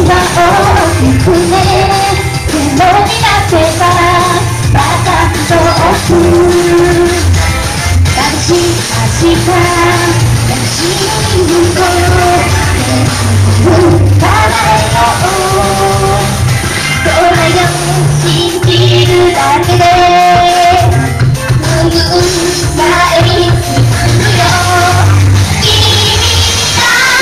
くねゼロになってたまた遠く悲しい明日悲しい向こう叶えようこれを信じるだけで前に進むよ君が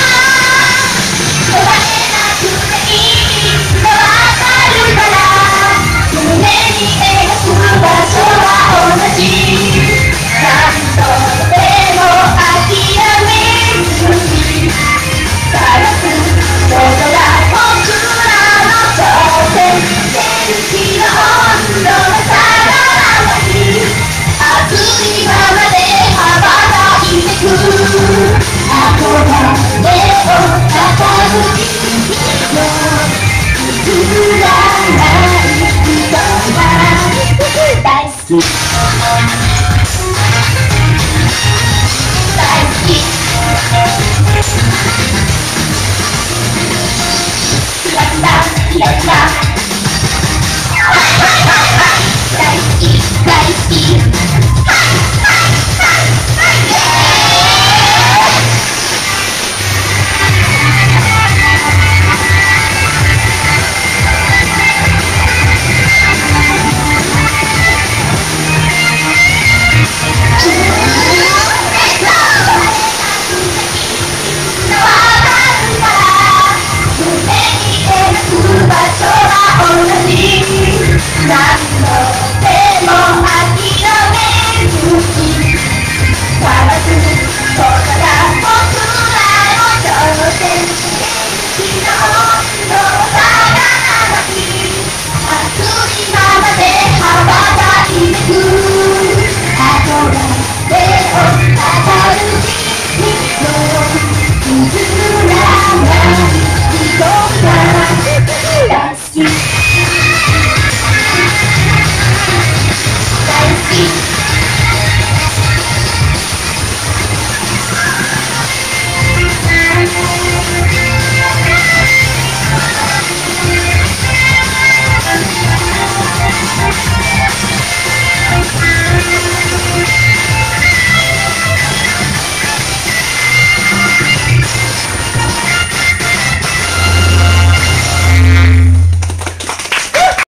答えなくていいのわかるから胸に描く場所は同じ何度でも諦めずに探すことが僕らの挑戦天気の温度が下がらない熱いままで羽ばたいてく憧れを語る君の譲らない人が大好き大好き